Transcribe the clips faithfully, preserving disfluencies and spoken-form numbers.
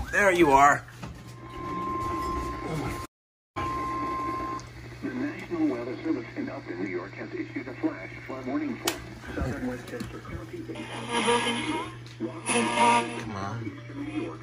There you are. The National Weather Service in Upton, New York, has issued a flash flood warning for southern Westchester County. Come on. New York.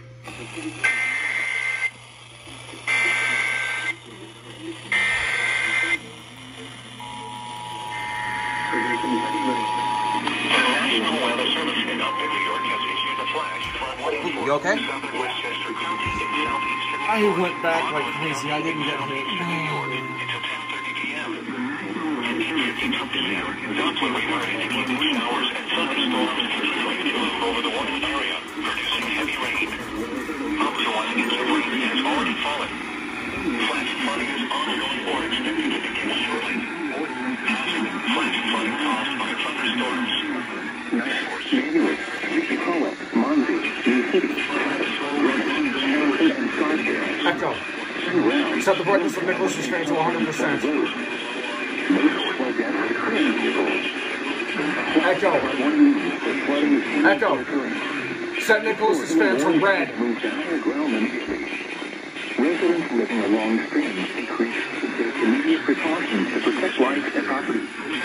National Weather Service in Upton, New York, has issued a flash flood warning for You okay? southern Westchester County in southeastern. I went back like crazy. I didn't get hit. Until ten thirty p m In Upton, New York, downpour rain, evening showers, and thunderstorms continue to move over the Warden area, producing heavy rain. Up to one inch of rain has already fallen. Flash flooding is ongoing or expected to begin shortly. Hazard flash flooding caused by thunderstorms. January, Chicago, Monday, New City, and Scottsdale. Echo. Set the brightness of Nicholas' screen to one hundred percent. Echo. Echo. Set Nicholas' fan to red. Residents living along streams increase their immediate precautions to protect life and property.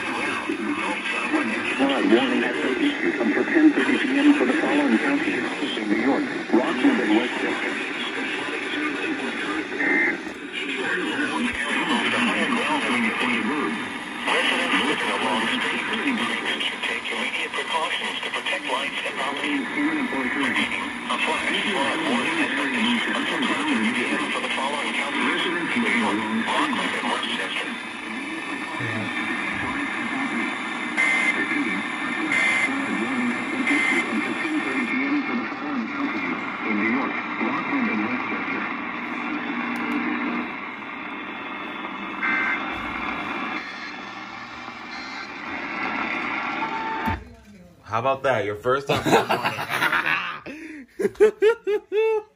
Flood warning has been issued until ten thirty p m for the following counties in New York, Rockland, and Westchester. Residents living along streams should take immediate precautions to protect life and property. A flash flood warning has been issued until ten thirty p m for the following counties in New York, Rockland, and Westchester. In New York, Rockland, and Westchester. How about that? Your first time.